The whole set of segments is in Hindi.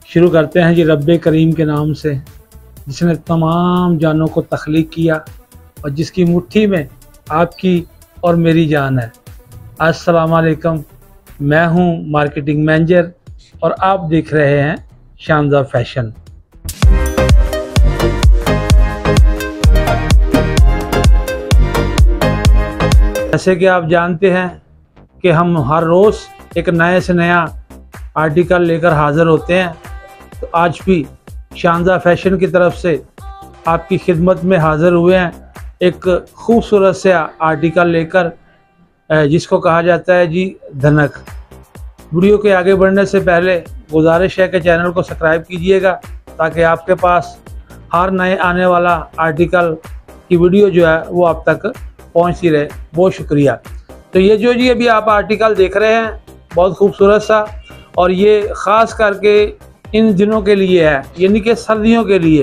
शुरू करते हैं जी रब्बे करीम के नाम से, जिसने तमाम जानों को तख्लीक किया और जिसकी मुट्ठी में आपकी और मेरी जान है। अस्सलाम वालेकुम, मैं हूं मार्केटिंग मैनेजर और आप देख रहे हैं शानदार फैशन। जैसे कि आप जानते हैं कि हम हर रोज़ एक नए से नया आर्टिकल लेकर हाज़िर होते हैं, तो आज भी शानदार फैशन की तरफ से आपकी खिदमत में हाज़िर हुए हैं एक खूबसूरत से आर्टिकल लेकर, जिसको कहा जाता है जी धनक। वीडियो के आगे बढ़ने से पहले गुजारिश है कि चैनल को सब्सक्राइब कीजिएगा ताकि आपके पास हर नए आने वाला आर्टिकल की वीडियो जो है वो आप तक पहुंचती रहे। बहुत शुक्रिया। तो ये जो जी अभी आप आर्टिकल देख रहे हैं बहुत खूबसूरत सा, और ये ख़ास करके इन दिनों के लिए है, यानी कि सर्दियों के लिए।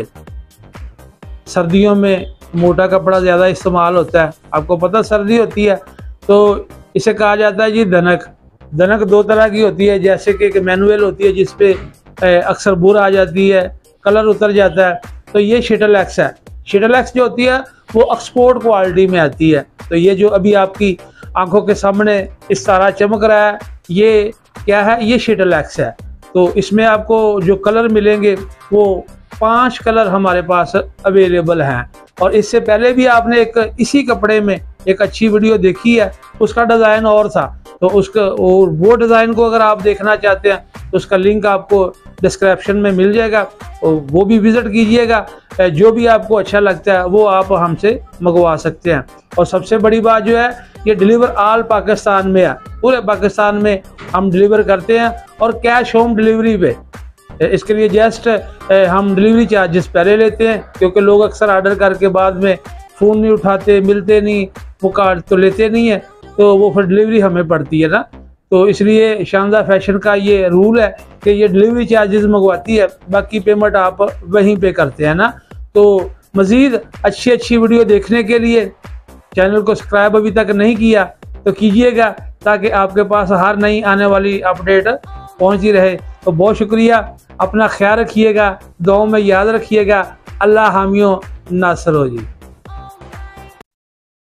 सर्दियों में मोटा कपड़ा ज़्यादा इस्तेमाल होता है, आपको पता सर्दी होती है तो इसे कहा जाता है जी धनक। धनक दो तरह की होती है, जैसे कि एक मैनुअल होती है जिस पे अक्सर बुर आ जाती है, कलर उतर जाता है, तो ये शटल एक्स है। शटल एक्स जो होती है वो एक्सपोर्ट क्वालिटी में आती है। तो ये जो अभी आपकी आंखों के सामने इस तरह चमक रहा है, ये क्या है? ये शटल एक्स है। तो इसमें आपको जो कलर मिलेंगे वो 5 कलर हमारे पास अवेलेबल हैं। और इससे पहले भी आपने एक इसी कपड़े में एक अच्छी वीडियो देखी है, उसका डिज़ाइन और था, तो उसका और वो डिज़ाइन को अगर आप देखना चाहते हैं तो उसका लिंक आपको डिस्क्रिप्शन में मिल जाएगा, और वो भी विज़िट कीजिएगा। जो भी आपको अच्छा लगता है वो आप हमसे मंगवा सकते हैं। और सबसे बड़ी बात जो है, ये डिलीवर ऑल पाकिस्तान में है, पूरे पाकिस्तान में हम डिलीवर करते हैं और कैश होम डिलीवरी पे। इसके लिए जस्ट हम डिलीवरी चार्जेस पहले लेते हैं, क्योंकि लोग अक्सर ऑर्डर करके बाद में फ़ोन नहीं उठाते, मिलते नहीं, वो कार्ड तो लेते नहीं है, तो वो फिर डिलीवरी हमें पड़ती है ना। तो इसलिए शानदार फैशन का ये रूल है कि ये डिलीवरी चार्जेस मंगवाती है, बाकी पेमेंट आप वहीं पे करते हैं ना। तो मज़ीद अच्छी वीडियो देखने के लिए चैनल को सब्सक्राइब अभी तक नहीं किया तो कीजिएगा, ताकि आपके पास हर नई आने वाली अपडेट पहुंचती रहे। तो बहुत शुक्रिया, अपना ख्याल रखिएगा, दुआओं में याद रखिएगा। अल्लाह हामियों नासर हो जी।